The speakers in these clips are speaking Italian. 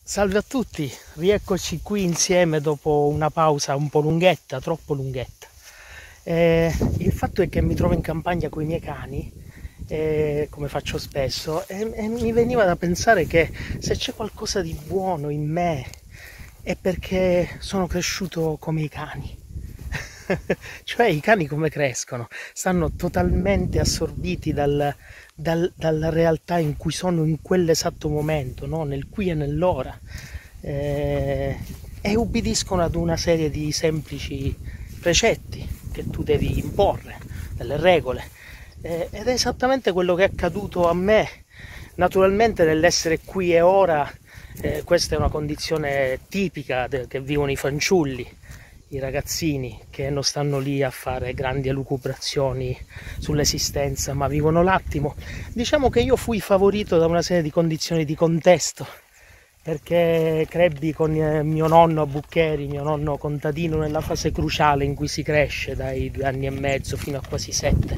Salve a tutti, rieccoci qui insieme dopo una pausa un po' lunghetta, troppo lunghetta. Il fatto è che mi trovo in campagna con i miei cani, come faccio spesso, e mi veniva da pensare che se c'è qualcosa di buono in me è perché sono cresciuto come i cani. Cioè i cani come crescono? Stanno totalmente assorbiti dalla realtà in cui sono in quell'esatto momento, no? Nel qui e nell'ora, e ubbidiscono ad una serie di semplici precetti che tu devi imporre, delle regole, ed è esattamente quello che è accaduto a me. Naturalmente nell'essere qui e ora, questa è una condizione tipica che vivono i fanciulli, i ragazzini che non stanno lì a fare grandi elucubrazioni sull'esistenza, ma vivono l'attimo. Diciamo che io fui favorito da una serie di condizioni di contesto, perché crebbi con mio nonno a Buccheri, mio nonno contadino, nella fase cruciale in cui si cresce dai 2 anni e mezzo fino a quasi 7.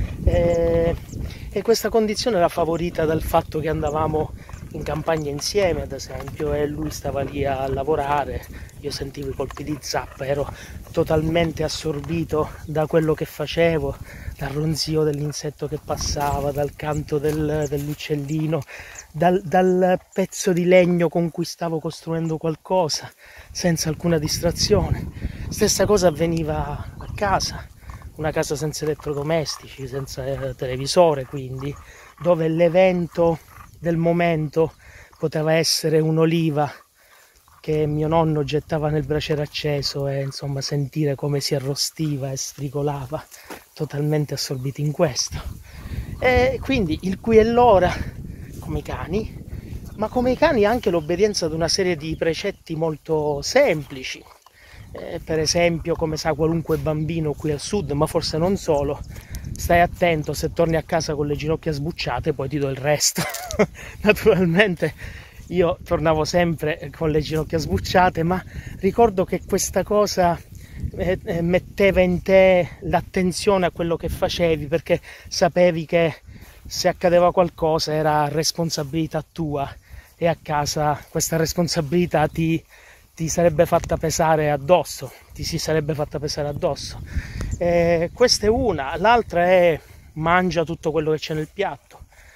E questa condizione era favorita dal fatto che andavamo in campagna insieme, ad esempio, e lui stava lì a lavorare, io sentivo i colpi di zappa, ero totalmente assorbito da quello che facevo, dal ronzio dell'insetto che passava, dal canto dell'uccellino, dal pezzo di legno con cui stavo costruendo qualcosa, senza alcuna distrazione. Stessa cosa avveniva a casa, una casa senza elettrodomestici, senza televisore, quindi, dove l'evento del momento poteva essere un'oliva che mio nonno gettava nel braciere acceso e insomma sentire come si arrostiva e stricolava, totalmente assorbiti in questo. E quindi il qui e l'ora come i cani, ma come i cani anche l'obbedienza ad una serie di precetti molto semplici. Per esempio, come sa qualunque bambino qui al sud, ma forse non solo, stai attento, se torni a casa con le ginocchia sbucciate poi ti do il resto. Naturalmente io tornavo sempre con le ginocchia sbucciate, ma ricordo che questa cosa metteva in te l'attenzione a quello che facevi, perché sapevi che se accadeva qualcosa era responsabilità tua e a casa questa responsabilità ti sarebbe fatta pesare addosso, ti si sarebbe fatta pesare addosso. Questa è una, l'altra è mangia tutto quello che c'è nel piatto.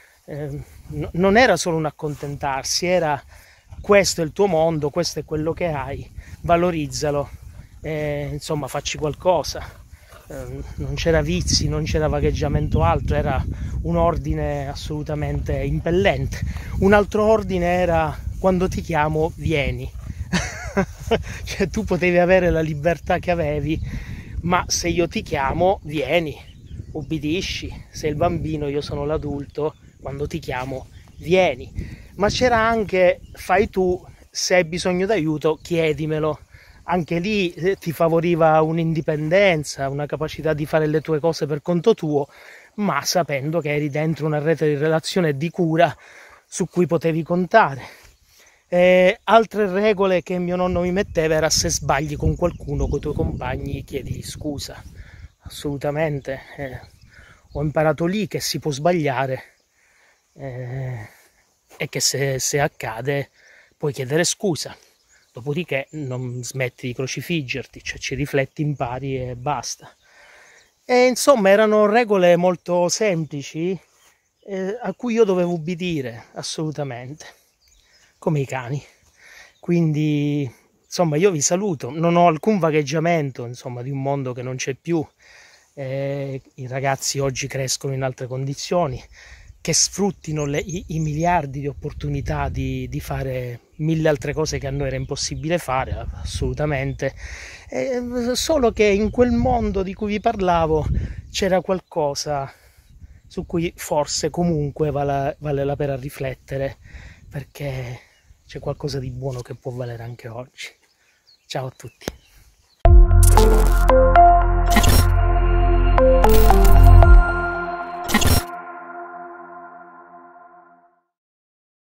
Non era solo un accontentarsi, era questo è il tuo mondo, questo è quello che hai, valorizzalo, insomma facci qualcosa. Non c'era vizi, non c'era vagheggiamento altro, era un ordine assolutamente impellente. Un altro ordine era: quando ti chiamo vieni. Cioè tu potevi avere la libertà che avevi, ma se io ti chiamo vieni, ubbidisci, sei il bambino, io sono l'adulto, quando ti chiamo vieni. Ma c'era anche fai tu, se hai bisogno d'aiuto chiedimelo. Anche lì ti favoriva un'indipendenza, una capacità di fare le tue cose per conto tuo, ma sapendo che eri dentro una rete di relazione e di cura su cui potevi contare. Altre regole che mio nonno mi metteva era: se sbagli con qualcuno, con i tuoi compagni, chiedi scusa. Assolutamente, ho imparato lì che si può sbagliare, e che se accade puoi chiedere scusa, dopodiché non smetti di crocifiggerti, cioè ci rifletti, impari e basta. E insomma erano regole molto semplici, a cui io dovevo ubbidire assolutamente, come i cani. Quindi insomma io vi saluto, non ho alcun vagheggiamento insomma di un mondo che non c'è più. I ragazzi oggi crescono in altre condizioni, che sfruttino i miliardi di opportunità di fare 1000 altre cose che a noi era impossibile fare, assolutamente. Solo che in quel mondo di cui vi parlavo c'era qualcosa su cui forse comunque vale la pena riflettere, perché c'è qualcosa di buono che può valere anche oggi. Ciao a tutti.